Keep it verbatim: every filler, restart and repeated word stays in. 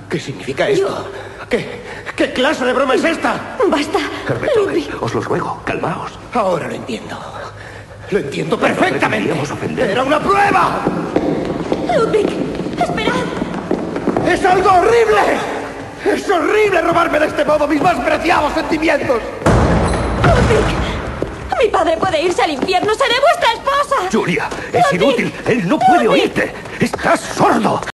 ¿Qué significa esto? ¿Qué, ¿Qué clase de broma es esta? Basta. Herberto, os lo ruego, calmaos. Ahora lo entiendo. Lo entiendo perfectamente. Deberíamos ofender. ¡Era una prueba! Ludwig, esperad. ¡Es algo horrible! ¡Es horrible robarme de este modo mis más preciados sentimientos! Ludwig, mi padre puede irse al infierno. Seré vuestra esposa. Julia, es Ludwig, inútil. Él no puede Ludwig. oírte. Estás sordo.